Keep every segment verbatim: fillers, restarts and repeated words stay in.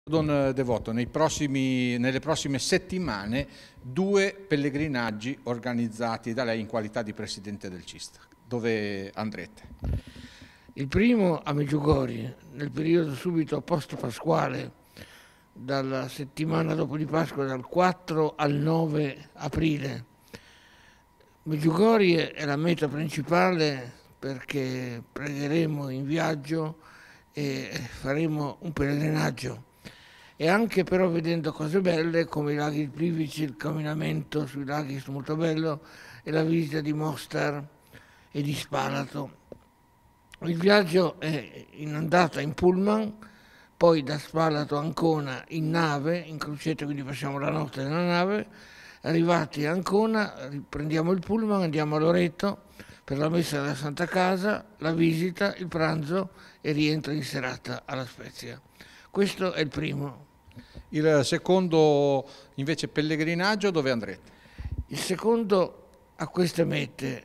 Don Devoto, nei prossimi, nelle prossime settimane due pellegrinaggi organizzati da lei in qualità di Presidente del C I S T. Dove andrete? Il primo a Medjugorje, nel periodo subito post-pasquale, dalla settimana dopo di Pasqua, dal quattro al nove aprile. Medjugorje è la meta principale perché pregheremo in viaggio e faremo un pellegrinaggio. E anche però vedendo cose belle come i laghi di Plivice, il camminamento sui laghi molto bello e la visita di Mostar e di Spalato. Il viaggio è in andata in pullman, poi da Spalato a Ancona in nave, in crociera, quindi passiamo la notte nella nave. Arrivati a Ancona prendiamo il pullman, andiamo a Loreto per la messa della Santa Casa, la visita, il pranzo e rientro in serata alla Spezia. Questo è il primo. Il secondo invece pellegrinaggio dove andrete? Il secondo a queste mete.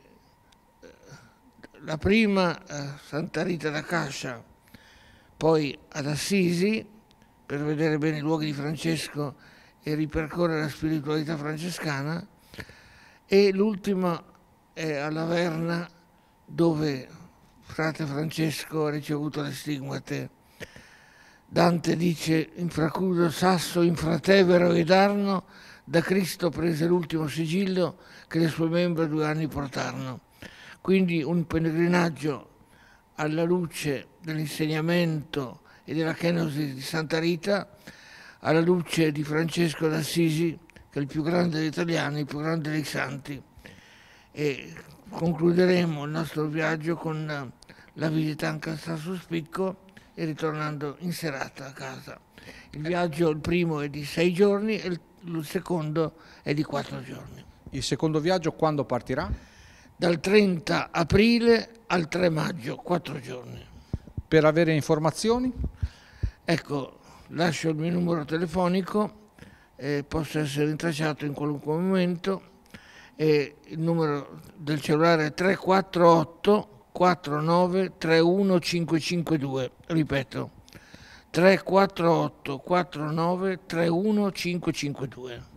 La prima a Santa Rita da Cascia, poi ad Assisi per vedere bene i luoghi di Francesco e ripercorrere la spiritualità francescana, e l'ultima è a Laverna dove frate Francesco ha ricevuto le stigmate. Dante dice: infracudo sasso, infratevero ed arno, da Cristo prese l'ultimo sigillo che le sue membra due anni portarono. Quindi un pellegrinaggio alla luce dell'insegnamento e della kenosi di Santa Rita, alla luce di Francesco d'Assisi, che è il più grande degli italiani, il più grande dei santi. E concluderemo il nostro viaggio con la visita anche a Sasso Spicco e ritornando in serata a casa. Il viaggio, il primo è di sei giorni e il secondo è di quattro giorni. Il secondo viaggio quando partirà? Dal trenta aprile al tre maggio, quattro giorni. Per avere informazioni? Ecco, lascio il mio numero telefonico, eh, posso essere rintracciato in qualunque momento, e il numero del cellulare è tre quattro otto quattro nove tre uno cinque cinque due, ripeto, tre quattro otto quattro nove tre uno cinque cinque due.